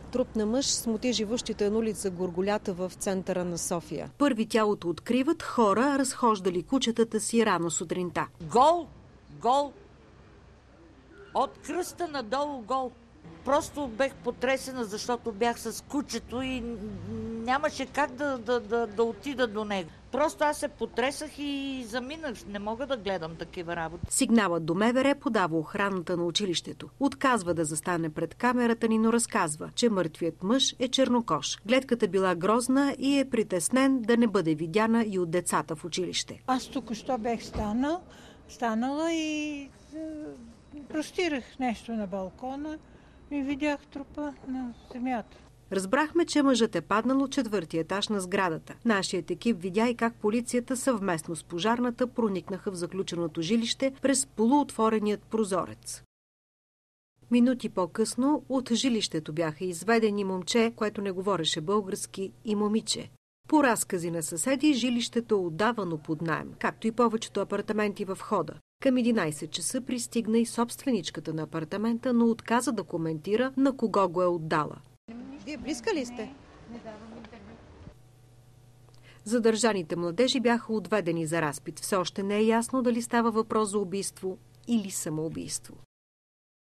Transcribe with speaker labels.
Speaker 1: Труп на мъж смути живущите на улица Горголята в центъра на София.
Speaker 2: Първи тялото откриват хора, разхождали кучетата си рано сутринта.
Speaker 3: Гол. От кръста надолу гол. Просто бех потресена, защото бях с кучето и нямаше как да отида до него. Просто аз се потресах и заминах. Не мога да гледам такива работи.
Speaker 2: Сигналът до МВР подава охраната на училището. Отказва да застане пред камерата ни, но разказва, че мъртвият мъж е чернокож. Гледката била грозна и е притеснен да не бъде видяна и от децата в училище.
Speaker 4: Аз току-що бех станала и простирах нещо на балкона и видях трупа на земята.
Speaker 2: Разбрахме, че мъжът е паднал от 4-ти етаж на сградата. Нашият екип видя и как полицията съвместно с пожарната проникнаха в заключеното жилище през полуотвореният прозорец. Минути по-късно от жилището бяха изведени момче, което не говореше български, и момиче. По разкази на съседи, жилището е отдавано под наем, както и повечето апартаменти в хода. Към 11 часа пристигна и собственичката на апартамента, но отказа да коментира на кого го е отдала.
Speaker 1: Вие близка ли сте?
Speaker 2: Задържаните младежи бяха отведени за разпит. Все още не е ясно дали става въпрос за убийство или самоубийство.